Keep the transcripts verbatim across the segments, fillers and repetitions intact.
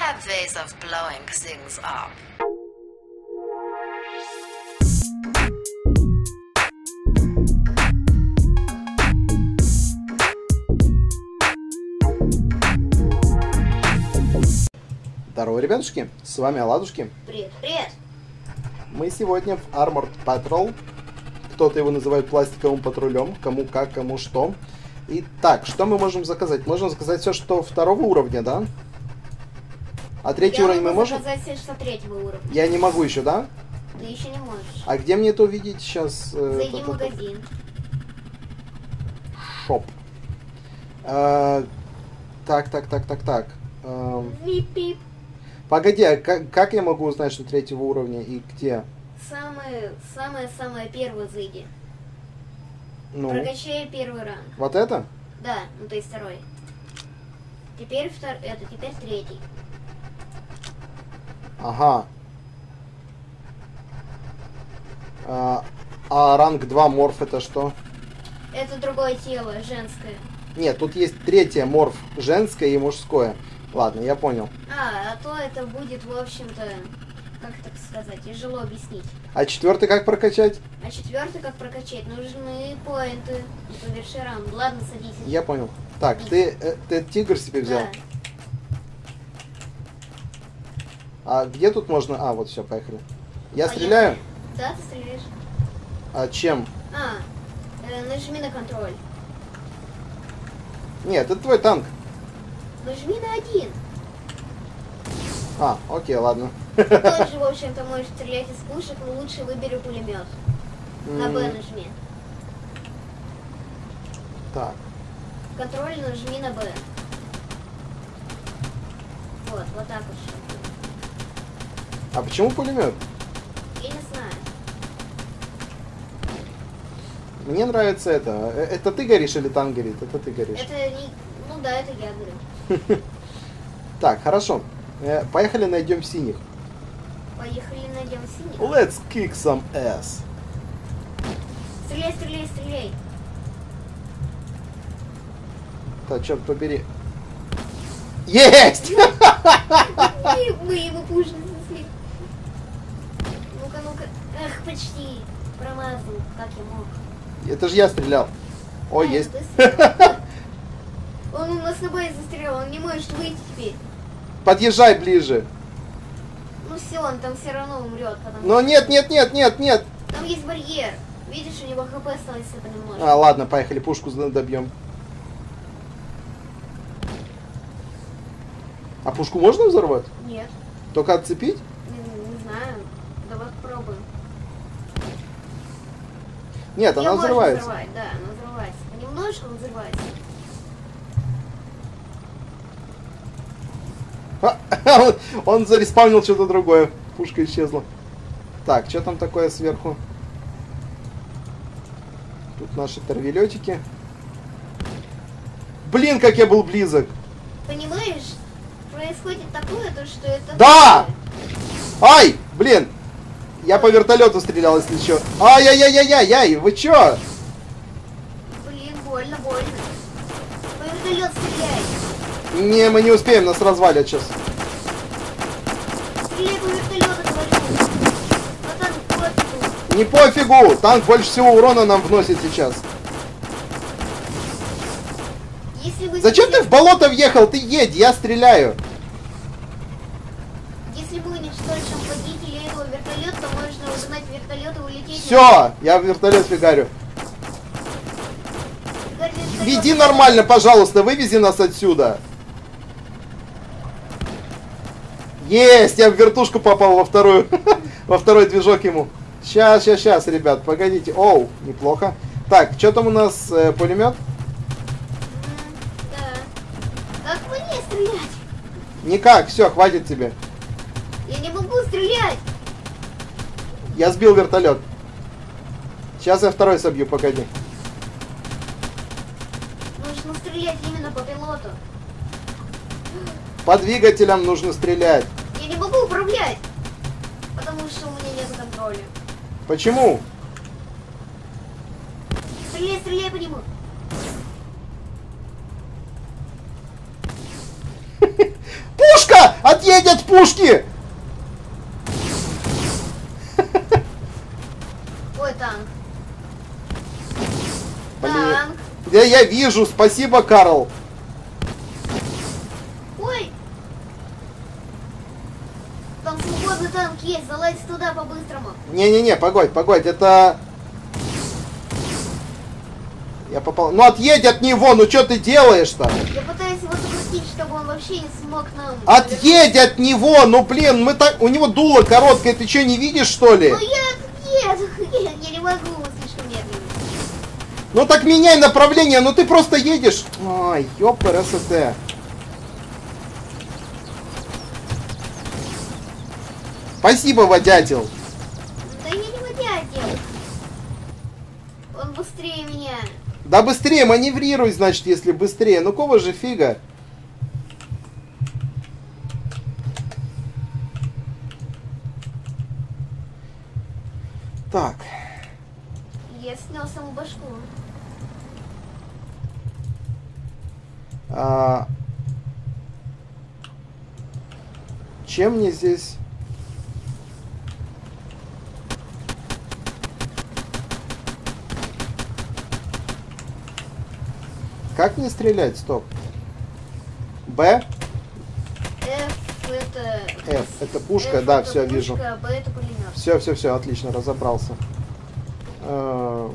have ways of blowing things up. Здорово, ребятушки, с вами Оладушки. Привет, привет. Мы сегодня в Armored Patrol. Кто-то его называет пластиковым патрулем, кому как, кому что. Итак, что мы можем заказать? Можем заказать все, что второго уровня, да? А третий Я уровень мы могу можем? заказать все, что третьего уровня. Я не могу еще, да? Ты еще не можешь. А где мне это увидеть сейчас? Зайди в магазин. Шоп. А, так, так, так, так, так. А, Вип-пип. погоди, а как, как я могу узнать, что третьего уровня и где? Самое, самое, самое первое зайди. Ну, Прокачай первый ранг. вот это? Да, ну то есть второй. Теперь втор... это, теперь третий. Ага. А, а ранг два морф это что? Это другое тело, женское. Нет, тут есть третье морф, женское и мужское. Ладно, я понял. А, а то это будет, в общем-то, как так сказать, тяжело объяснить. А четвертый как прокачать? А четвертый как прокачать? Нужны поинты. Это верши раунд. Ладно, садись. Я понял. Так, ты, э, ты тигр себе взял? Да. А где тут можно... А, вот все, поехали. Я Поехали. стреляю? Да, ты стреляешь. А чем? А, э, нажми на контроль. Нет, это твой танк. Нажми на один. А, окей, ладно. Ты тоже, в общем-то, можешь стрелять из пушек, но лучше выбери пулемет. На Б М, нажми. Так, Контроль нажми на Б. Вот, вот так вот. а почему пулемет? Я не знаю. Мне нравится это. Э, Это ты горишь или танк горит? Это ты горишь. Это не... Ну да, это я говорю. Так, хорошо. Э, Поехали найдем синих. Поехали, найдем синий. Let's kick some ass. Стреляй, стреляй, стреляй. Так, черт побери. Есть! И мы его пушим. Ну-ка, ну-ка. Эх, почти. Промазал, как я мог. Это же я стрелял. О, А, есть. это ты стрелял. Он у нас с тобой застрял, он не может выйти теперь. Подъезжай ближе. Ну все, он там все равно умрет, потому Но что нет, нет, нет, нет, нет. там есть барьер. Видишь, у него хп осталось это немножко. А, ладно, поехали, пушку добьем. А пушку можно взорвать? Нет, Только отцепить? не, не знаю. Давай попробуем. Нет, Её она можно взрывается. взорвать, да, она взрывается. Немножко он взрывается. А, он, он зареспавнил что-то другое. Пушка исчезла. Так, что там такое сверху? Тут наши торвелетики. Блин, как я был близок. Понимаешь, происходит такое, то что это... Да! Ай, блин. Я по вертолету стрелял, если что. Ай-яй-яй-яй-яй, вы чё? Блин, больно, больно. По вертолет стреляй. Не, мы не успеем, нас развалят сейчас. Стреляй по вертолету, говорю. А там пофигу. Не пофигу, танк больше всего урона нам вносит сейчас. Если вы Зачем ты в болото въехал? Ты едь, я стреляю. Если мы уничтожим водителя этого вертолета, то можно угнать вертолет и улететь. Все, я в вертолет фигарю. Веди нормально, пожалуйста, вывези нас отсюда. Есть, я в вертушку попал во вторую, во второй движок ему. Сейчас, сейчас, сейчас, ребят, погодите. Оу, неплохо. Так, что там у нас, э, пулемет? Да. Как мне стрелять? Никак, все, хватит тебе. Я не могу стрелять. Я сбил вертолет. Сейчас я второй собью, погоди. Нужно стрелять именно по пилоту. По двигателям нужно стрелять. Я не могу управлять, потому что у меня нет контроля. Почему? Стреляй, стреляй по нему. Пушка! Отъедь я вижу. Спасибо, Карл. Ой! Там свободный танк есть, залазь туда по-быстрому. Не-не-не, погодь, погодь, это... Я попал... Ну отъедь от него, ну что ты делаешь-то? Я пытаюсь его запустить, чтобы он вообще не смог нам... Отъедь от него, ну блин, мы так... У него дуло короткое, ты что, не видишь, что ли? Ну я... Нет, я, я не могу, слишком медленно. Ну так меняй направление, ну ты просто едешь. Ай, ёпр, СТ. Спасибо, водятел. Да я не водятел. Он быстрее меня. Да быстрее маневрируй, значит, если быстрее. Ну кого же фига? Так. Я снес ему башку. А... Чем мне здесь... Как мне стрелять? Стоп. Б? F это... F. Это пушка, F да, это все, пушка, вижу. Б это пулемет. Все, все, все, отлично, разобрался. Э,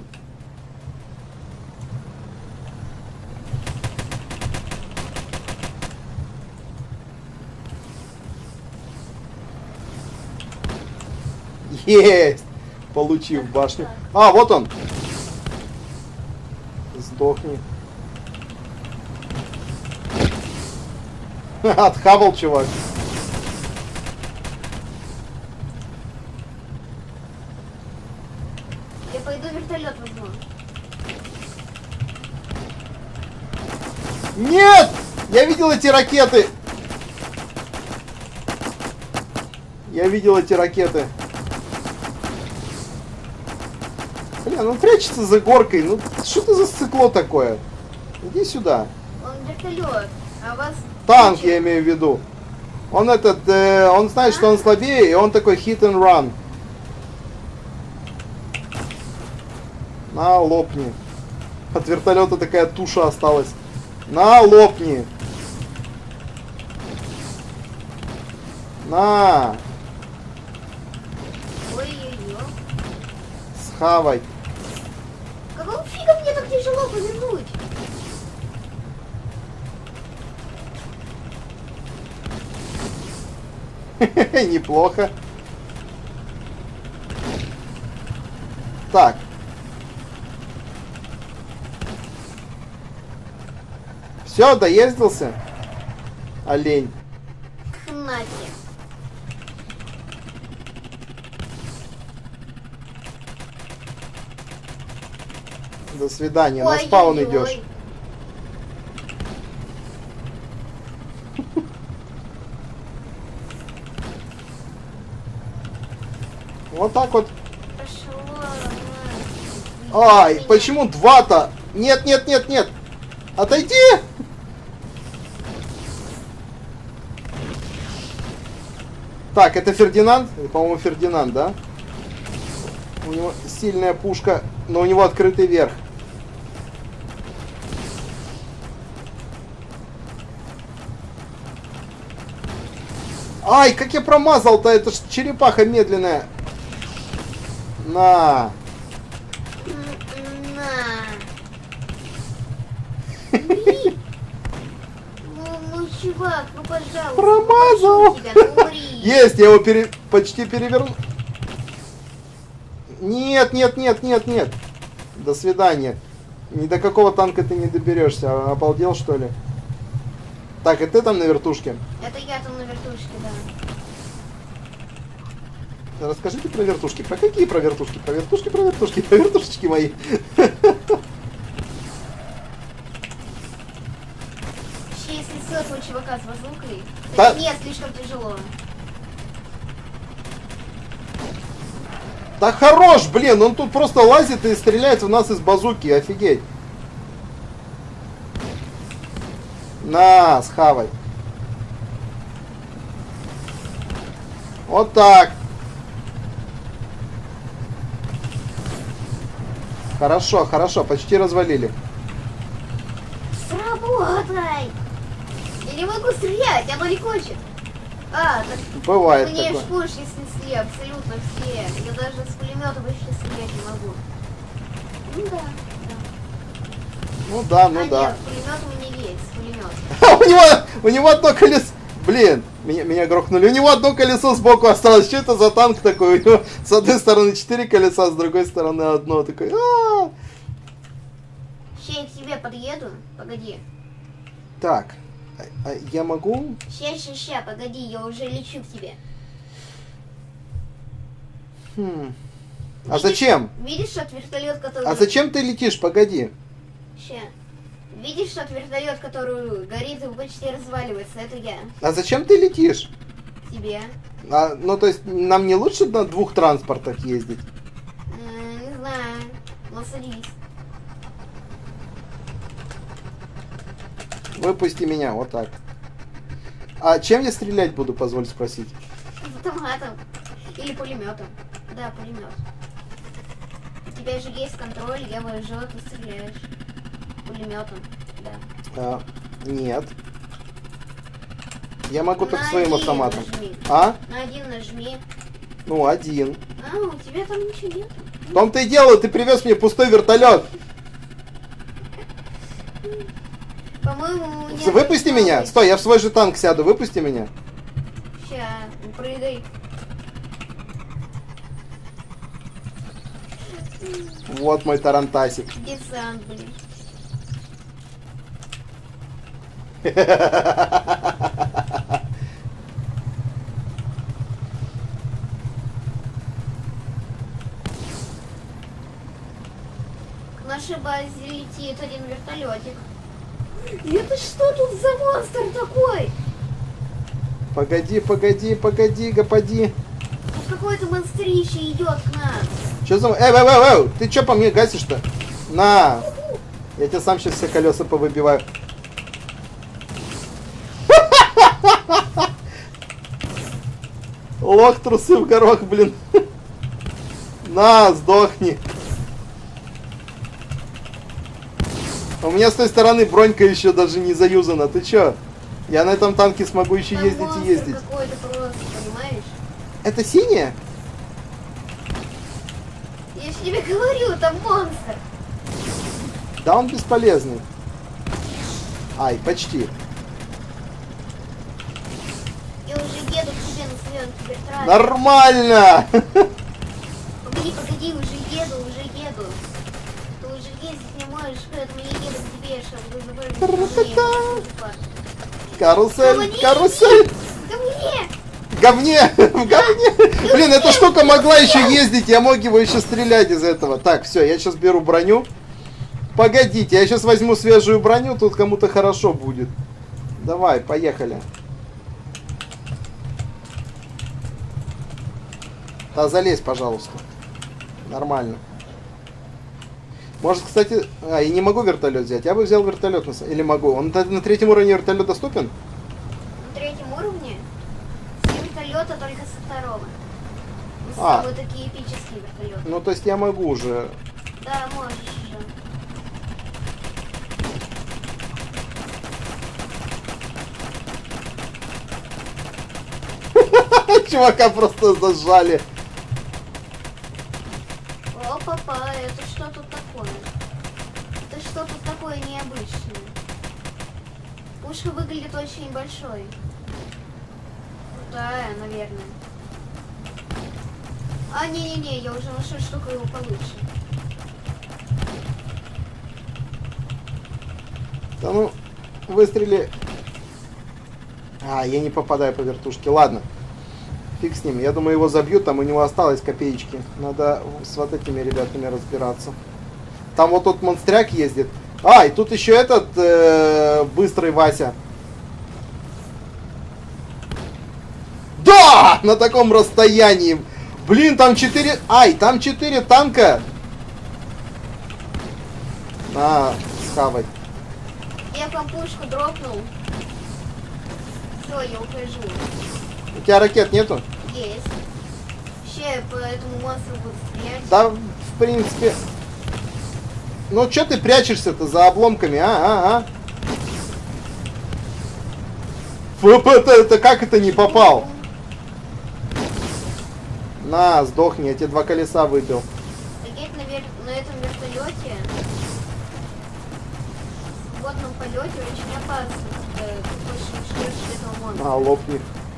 Есть! Получив башню. А, вот он! Сдохни. Отхавал, чувак. Я пойду вертолет возьму. Нет! Я видел эти ракеты! Я видел эти ракеты. Блин, он прячется за горкой. Ну, что это за сцикло такое? Иди сюда. Он вертолет, а вас... Танк, я имею в виду. Он этот, э, он знает, что он слабее, и он такой hit and run. На, лопни. От вертолета такая туша осталась. На, лопни. На. Ой-ой-ой. Схавай. Какого фига мне так тяжело повернуть? Неплохо. Так. Все, доездился? Олень. Хнати. До свидания. На Ой, спаун ой, идешь. ой. Вот так вот. Пошло. Ай, Меня. почему два-то? Нет, нет, нет, нет. Отойди! Так, это Фердинанд? Это, по-моему, Фердинанд, да? У него сильная пушка, но у него открытый верх. Ай, как я промазал-то, это ж черепаха медленная. На. М, На. Умри. Ну, ну, чувак, ну, пожалуйста. Промазал. прошу тебя, ну, умри. Есть, я его пере... почти перевернул. Нет, нет, нет, нет, нет. До свидания. Ни до какого танка ты не доберешься. А, обалдел, что ли? Так, и ты там на вертушке? Это я там на вертушке, да. Расскажите про вертушки. Про какие про вертушки? Про вертушки, про вертушки, про вертушечки мои. Вообще, если ссылку у чувака с базукой, Да. это нет, слишком тяжело. Да хорош, блин, он тут просто лазит и стреляет в нас из базуки, офигеть. На, схавай. Вот так. Хорошо, хорошо, почти развалили. Я не могу стрелять, оно не хочет. А, так Бывает мне такое. пушки снесли абсолютно все. Я даже с пулемета почти стрелять не могу. Ну да, да. Ну да, ну а да. нет, пулемет у меня есть, пулемет. у него, у него одно колесо. Блин, меня, меня грохнули. У него одно колесо сбоку осталось. Что это за танк такой? У него с одной стороны четыре колеса, с другой стороны одно. Такой. А-а-а. Ща я к тебе подъеду. Погоди. Так, а, а я могу? Ща, ща, ща, погоди, я уже лечу к тебе. Хм. А зачем? Видишь тот вертолет, который... А зачем ты летишь? Погоди. Ща. Видишь тот вертолет, который горит и почти разваливается? Это я. А зачем ты летишь? К тебе. А, ну, то есть, нам не лучше на двух транспортах ездить? М, не знаю. Ну, садись. Выпусти меня, вот так. А чем я стрелять буду, позволь спросить? Автоматом. Или пулеметом. Да, пулемет. У тебя же есть контроль, я выезжаю, ты стреляешь. Пулеметом, да. А, нет. Я могу На только своим один автоматом. нажми. А? На один нажми. Ну, один. А, у тебя там ничего нет? В том-то и дело, ты привез мне пустой вертолет. По-моему, у меня... Выпусти меня. Стой, я в свой же танк сяду. Выпусти меня. Ща, прыгай. Вот мой тарантасик. Десант, блин. К нашей базе летит один вертолетик. Это что тут за монстр такой? Погоди, погоди, погоди, господи. Вот какой-то монстрище идет к нам. Че за... Эй, эй, эй, эй, ты че по мне гасишь-то? На. Я тебе сам сейчас все колеса повыбиваю. Лох, трусы в горох, блин. На, сдохни. У меня с той стороны бронька еще даже не заюзана. Ты че? Я на этом танке смогу еще Там ездить монстр и ездить. какой-то просто, понимаешь? Это синяя? Я же тебе говорю, там монстр. Да он бесполезный. Ай, почти. Я уже еду к тебе на своем кибертрассе. Нормально! Погоди, погоди, уже еду, уже еду. Ты уже ездить не можешь, поэтому я еду к тебе, чтобы забрать. Карусель, карусель! Ко мне! Говне! В говне! Блин, эта штука могла еще ездить, я мог его еще стрелять из этого. Так, все, я сейчас беру броню. Погодите, я сейчас возьму свежую броню, тут кому-то хорошо будет. Давай, поехали. Да, залезь, пожалуйста. Нормально. Может, кстати... А, я не могу вертолет взять. Я бы взял вертолет. На... Или могу? Он на третьем уровне вертолет доступен? На третьем уровне с вертолета только со второго. А. Вот такие эпические вертолеты. Ну, то есть я могу уже... Да, можешь уже. Чувака просто зажали. О, папа, это что тут такое? Это что тут такое необычное? Пушка выглядит очень большой. Крутая, наверное. А, не-не-не, я уже нашел штуку его получше. Да ну, выстрели. А, я не попадаю по вертушке. Ладно. Фиг с ним. Я думаю, его забьют, там у него осталось копеечки. Надо с вот этими ребятами разбираться. Там вот тот монстряк ездит. А, и тут еще этот э, быстрый Вася. Да! На таком расстоянии. Блин, там четыре... Ай, там четыре танка. На, схавать. Я к вам пушку дропнул. Все, я ухожу. У тебя ракет нету? Есть. Сейчас я по этому монстру буду стрелять. Да, в принципе... Ну, что ты прячешься-то за обломками, а, а, а? Это, это как это не попал? На, сдохни, я тебе два колеса выбил. Лететь на, вер... на этом вертолете в водном полете очень опасно. Э, Ты больше ждешь этого монстра. А, лопни.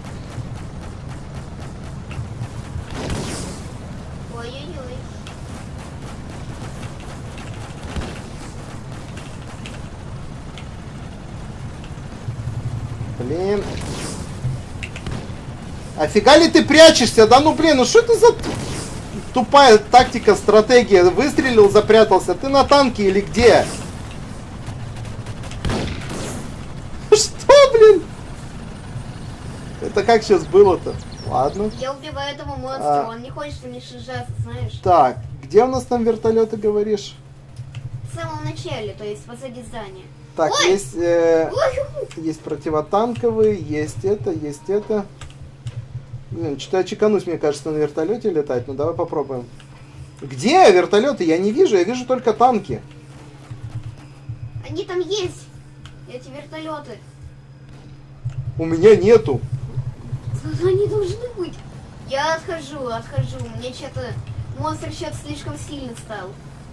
Ой-ой-ой. Блин. Офига ли ты прячешься? Да ну блин, ну что это за тупая тактика, стратегия? Выстрелил, запрятался. Ты на танке или где? Что, блин? Это как сейчас было-то? Ладно. Я убиваю этого монстра, А. он не хочет уничтожаться, знаешь. Так, где у нас там вертолеты, говоришь? В самом начале, то есть позади здания. Так, Ой! есть, э, Ой! есть противотанковые, есть это, есть это. Блин, что-то я чеканусь, мне кажется, на вертолете летать. Ну, давай попробуем. Где вертолеты? Я не вижу, я вижу только танки. Они там есть, эти вертолеты. У меня нету. Они должны быть. Я отхожу, отхожу. Мне что-то... Монстр что-то слишком сильно стал.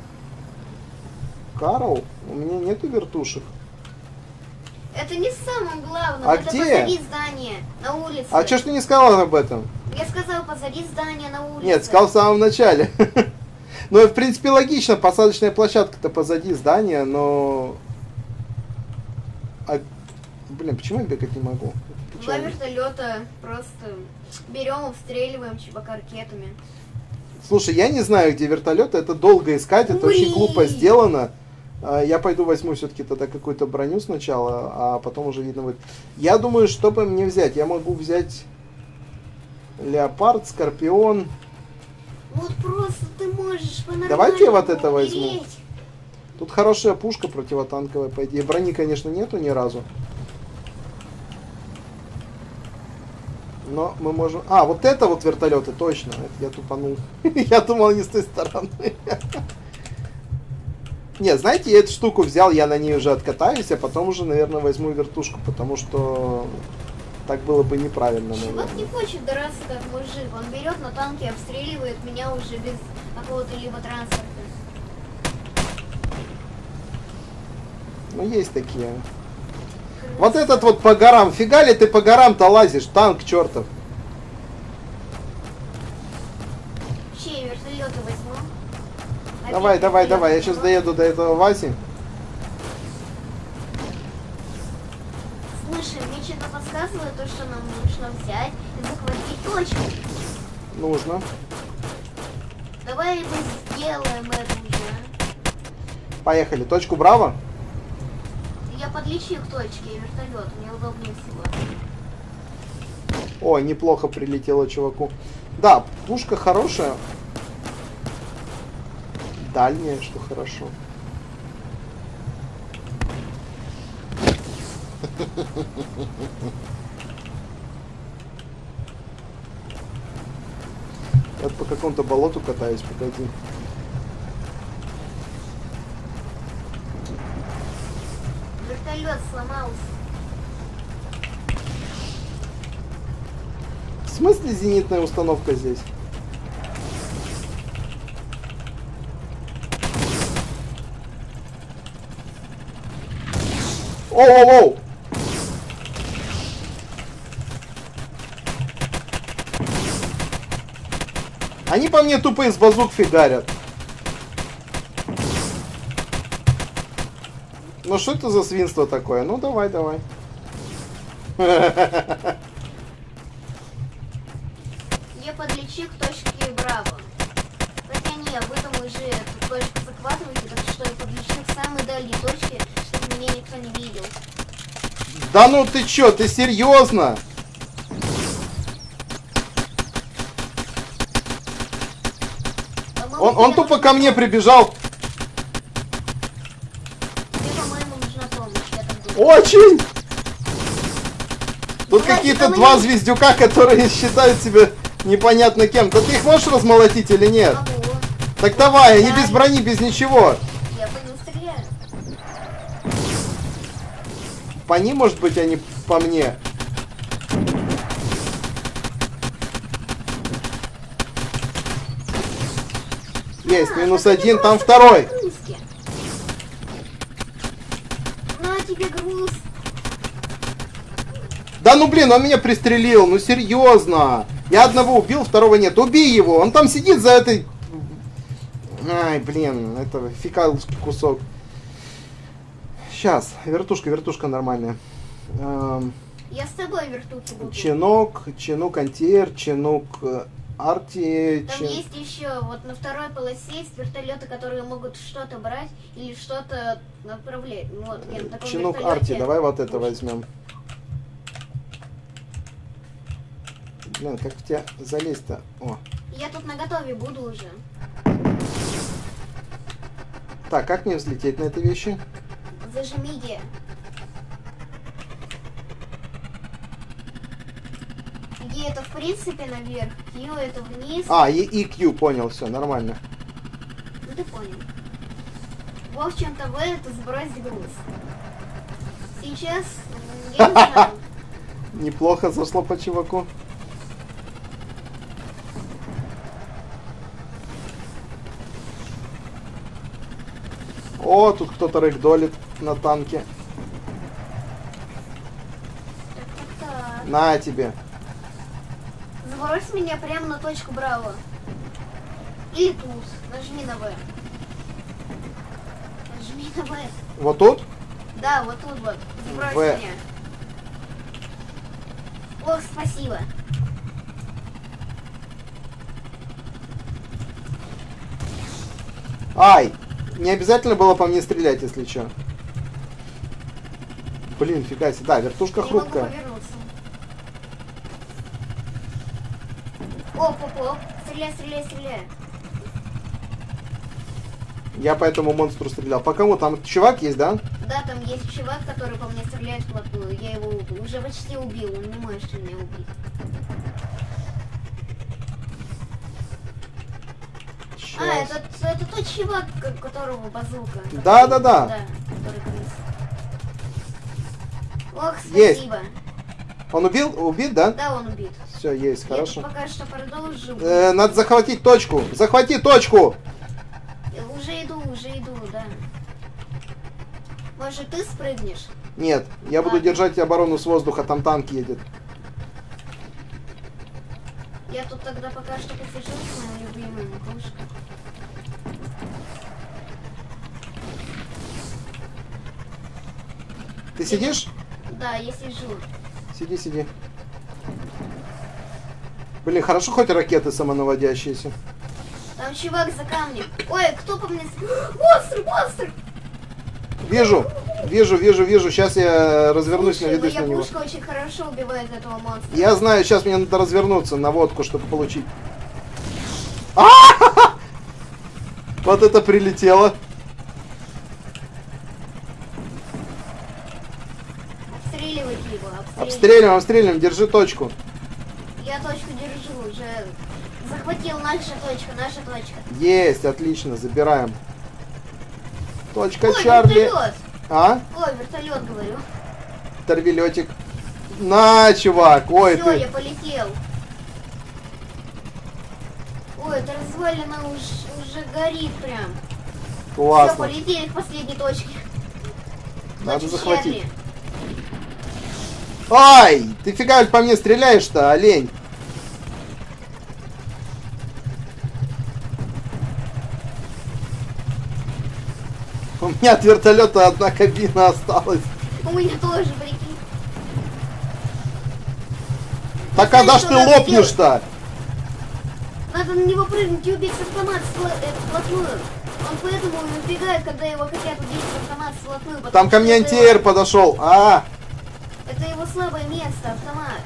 Карл, у меня нету вертушек. Это не самым главным. А это где? позади здания, на улице. А чё ж ты не сказал об этом? Я сказал позади здания, на улице. Нет, сказал в самом начале. Ну, в принципе, логично. Посадочная площадка-то позади здания, но... А... Блин, почему я бегать не могу? Два вертолета просто берем, обстреливаем чувака ракетами. Слушай, я не знаю, где вертолеты. Это долго искать, это Ой. очень глупо сделано. А, Я пойду возьму все-таки тогда какую-то броню сначала, а потом уже видно будет. Я думаю, что бы мне взять? Я могу взять Леопард, Скорпион. Вот просто ты можешь по-нормальному Давайте я вот это возьму. умереть. Тут хорошая пушка противотанковая, по идее. Брони, конечно, нету ни разу. Но мы можем... А, вот это вот вертолеты, точно. Это я тупанул. Я думал, они с той стороны. Нет, знаете, я эту штуку взял, я на ней уже откатаюсь, а потом уже, наверное, возьму вертушку, потому что так было бы неправильно, Чувак не наверное. хочет драться как мужик. Он берет на танке, обстреливает меня уже без какого-то либо транспорта. Ну, есть такие. Вот этот вот по горам. Фига ли ты по горам-то лазишь? Танк чертов. Че, вертолеты возьму? Давай, Опять давай, вертолеты давай. Я сейчас возьму? доеду до этого Васи. Слушай, мне что-то подсказывает то, что нам нужно взять и захватить точку. Нужно. Давай мы сделаем это уже. Поехали. Точку Браво. Я подлечу к точке вертолет, мне удобнее всего. О, неплохо прилетело чуваку. Да, пушка хорошая. Дальняя, что хорошо. Я по какому-то болоту катаюсь, погоди. Вертолет сломался. В смысле зенитная установка здесь? Оу-оу-оу! Они по мне тупо из базук фигарят. Ну что это за свинство такое? Ну давай, давай. Я подлечу к точке Браво. Хотя не, вы там уже эту точку захватываете, так что я подлечу к самой дальней точке, чтобы меня никто не видел. Да ну ты чё, ты серьезно? По-моему, Он, он тебе тупо нужна ко мне помощь. прибежал. Тебе, по-моему, нужна помощь, я так думаю. Очень! Тут Давайте, какие-то давай. два звездюка, которые считают себя непонятно кем. Да ты их можешь размолотить или нет? Могу. Так давай, они Да. без брони, без ничего. Я по ним стреляю. По ним, может быть, они по мне. Есть, А, минус так это один, там просто второй. загрузки. На тебе груз. Да ну блин, он меня пристрелил, ну серьезно. Я одного убил, второго нет. Убей его, он там сидит за этой... Ай, блин, это фекалский кусок. Сейчас, вертушка, вертушка нормальная. Эм, Я с тобой вертухи буду. Чинок, чинук антиэр, чинук э, арти... Там чин- есть еще, вот на второй полосе есть вертолеты, которые могут что-то брать или что-то направлять. Ну, вот, я на таком Чинук вертолете- арти, давай вот это возьмем. Блин, как в тебя залезть-то? О. Я тут на готове буду уже. Так, как мне взлететь на этой вещи? Зажми Е. Е это в принципе наверх, Q это вниз. А, и, и Q, понял, все, нормально. Ну ты понял. В общем-то В это сбросить груз. Сейчас, м, я не знаю. Неплохо зашло по чуваку. О, тут кто-то рэгдолит на танке. Так, так, так. На тебе. Сбрось меня прямо на точку Браво. Или тут. Нажми на В. Нажми на В. Вот тут? Да, вот тут вот. Сбрось В. меня. Ох, спасибо. Ай! Не обязательно было по мне стрелять, если что. Блин, фига себе. Да, вертушка Не могу хрупкая. повернуться. Оп, оп, оп. Стреляй, стреляй, стреляй. Я по этому монстру стрелял. По кому? Там чувак есть, да? Да, там есть чувак, который по мне стреляет вплотную. Я его уже почти убил, он не может меня убить. А, Щас. это, это тот чувак, у которого базука. Да, да, да. Да, который крыс. Ох, Есть. спасибо. Он убил? Убит, да? Да, он убит. Все, есть, Я хорошо. тут пока что продолжу. Э, надо захватить точку. Захвати точку! Я уже иду, уже иду, да. Может, ты спрыгнешь? Нет, я буду Ладно. держать оборону с воздуха, там танк едет. Я тут тогда пока что посижу с моей любимой макушкой. Ты сидишь? Да, я сижу. Сиди, сиди. Блин, хорошо хоть ракеты самонаводящиеся. Там чувак за камнем. Ой, кто по мне... с- Монстр, монстр! Вижу, вижу, вижу, вижу. Сейчас я развернусь, Слушай, наведусь на моя него. пушка очень хорошо убивает этого монстра. Я знаю, сейчас мне надо развернуться на водку, чтобы получить. А! Вот это прилетело. Обстреливать его, обстреливать. Обстреливаем, обстреливаем, держи точку. Я точку держу, уже захватил наша точка, наша точка. Есть, отлично, забираем. Точка Ой, Чарли. вертолет! А? Ой, вертолет, говорю. Торвелетик. На, чувак. Ой, Все, ты. я полетел. Ой, это развалина уж, уже горит прям. Все, Классно. полетели к последней точке. Надо Точка захватить. Чарли. Ай, ты фига по мне стреляешь-то, олень? У меня от вертолета одна кабина осталась. У меня тоже, прикинь. Так знаешь, когда ж что ты надо лопнешь-то? Надо на него прыгнуть и убить с автомата вплотную. Он поэтому и убегает, когда его хотят убить с автомата вплотную. потому Там ко что мне это антиэр его- подошел. А, Это его слабое место, автомат.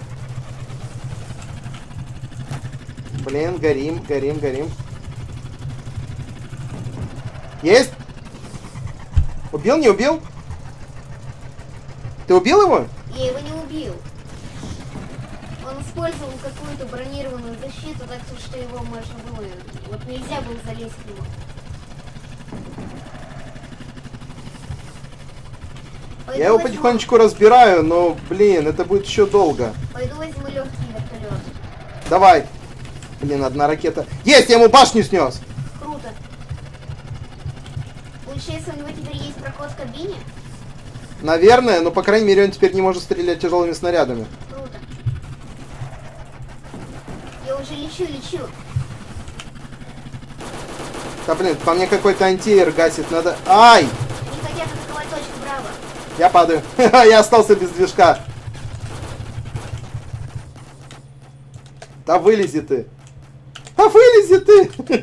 блин, горим, горим, горим. Есть? Убил, не убил? Ты убил его? Я его не убил. Он использовал какую-то бронированную защиту, так что его можно было... Вот нельзя было залезть к нему. Пойду Я его возьму- потихонечку разбираю, но, блин, это будет еще долго. Пойду возьму легкий вертолет. Давай. Блин, одна ракета. Есть, я ему башню снес. Круто. Получается, у него теперь есть проход в кабине? Наверное, но по крайней мере он теперь не может стрелять тяжелыми снарядами. Круто. Я уже лечу, лечу. Да блин, по мне какой-то антиэр гасит, надо... Ай! Не хотят атаковать точку, браво. Я падаю. Я остался без движка. Да вылези ты. Да вылези ты.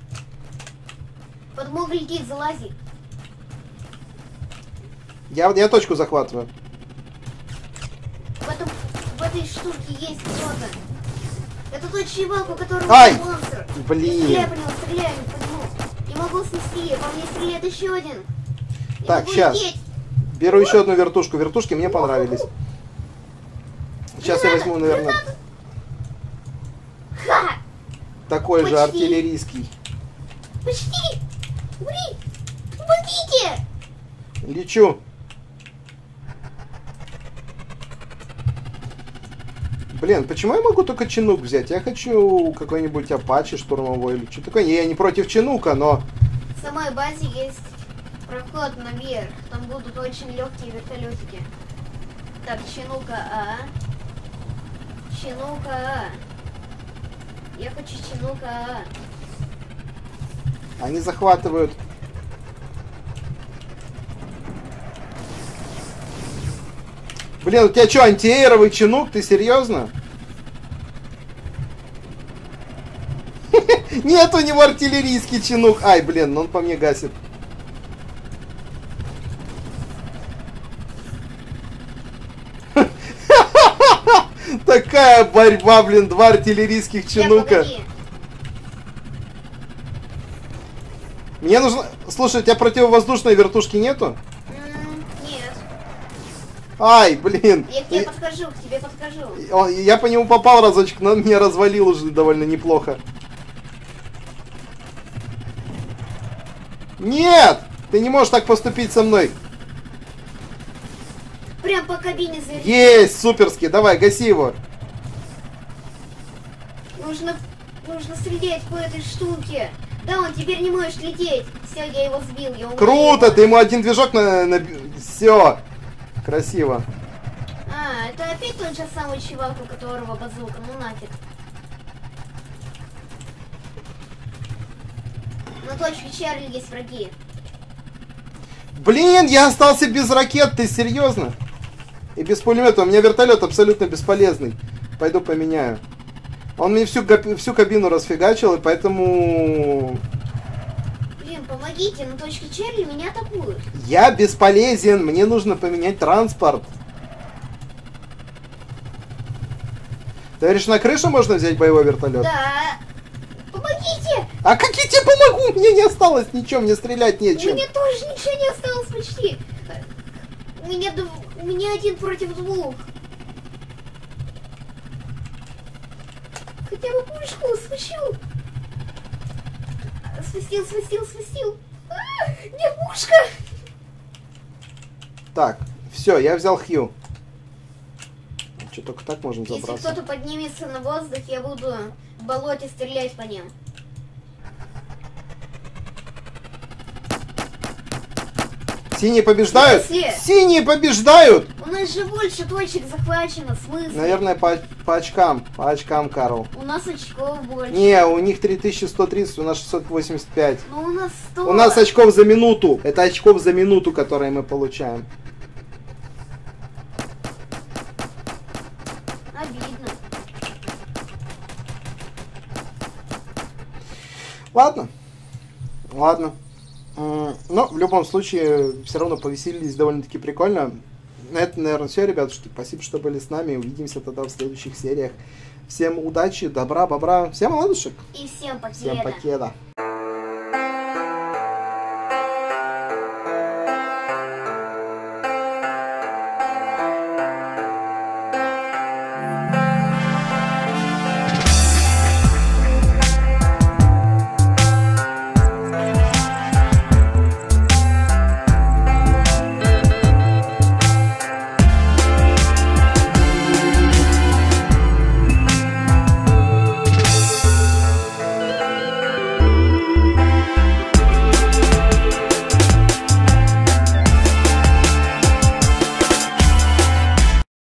Подмога летит, залази. Я, я точку захватываю. В, этом, в этой штуке есть кто-то. Это тот чувак, у которого Ай! монстр. Блин. Стреляй по нему, стреляй по нему. Не могу снести, по мне стреляет еще один. Не Так, могу сейчас. лететь. Беру еще одну вертушку. Вертушки мне понравились. Сейчас я Граната, возьму, наверное, граната. Ха! такой же Почти. артиллерийский. Почти! Ури! Помогите! Лечу. Блин, почему я могу только чинук взять? Я хочу какой-нибудь апачи штурмовой или что такое. Я не против чинука, но... В самой базе есть проход наверх. Там будут очень легкие вертолетики. Так, чинука А. Чинука А. Я хочу чинука А. Они захватывают... Блин, у тебя что, антиэровый чинук? Ты серьезно? Нет у него артиллерийский чинук. Ай, блин, он по мне гасит. Такая борьба, блин, два артиллерийских чинука. Мне нужно... Слушай, у тебя противовоздушной вертушки нету? Нет. Ай, блин. Я к тебе подхожу, к тебе подхожу. Он- Я по нему попал разочек, но он меня развалил уже довольно неплохо. Нет! Ты не можешь так поступить со мной. Прям по кабине завели. Есть, суперски. Давай, гаси его. Нужно, нужно стрелять по этой штуке. Да, он теперь не может лететь. Все, я его сбил. Я умею Круто, его. ты ему один движок на... на... Все. Красиво. А, это опять тот же самый чувак, у которого базука. Ну нафиг. На точке Чарли есть враги. Блин, я остался без ракет, ты серьезно? И без пулемета. У меня вертолет абсолютно бесполезный. Пойду поменяю. Он мне всю, га- всю кабину расфигачил, и поэтому... Блин, помогите, на точке Чарли меня атакуют. Я бесполезен, мне нужно поменять транспорт. Ты говоришь, на крышу можно взять боевой вертолет? Да. Помогите! А как я тебе помогу? Мне не осталось ничего, мне стрелять У нечем. меня тоже ничего не осталось почти. У меня, дв... у меня один против двух. Хотя бы пушку свищу. Свистил, свистил, свистил. А, не пушка. Так, все, я взял Хью. Что, только так можно Если забраться? кто-то поднимется на воздух, я буду в болоте стрелять по ним. Синие побеждают? Если- Синие побеждают! У нас же больше точек захвачено, в смысле? Наверное, по, по очкам. По очкам, Карл. У нас очков больше. Не, у них три тысячи сто тридцать, у нас шестьсот восемьдесят пять. Но у нас сто. У нас очков за минуту. Это очков за минуту, которые мы получаем. Обидно. Ладно. Ладно. М, Но в любом случае, все равно повеселились довольно-таки прикольно. На это, наверное, все, ребят. Спасибо, что были с нами. Увидимся тогда в следующих сериях. Всем удачи, добра, бобра. Всем ладушек. И всем покеда. Всем покеда.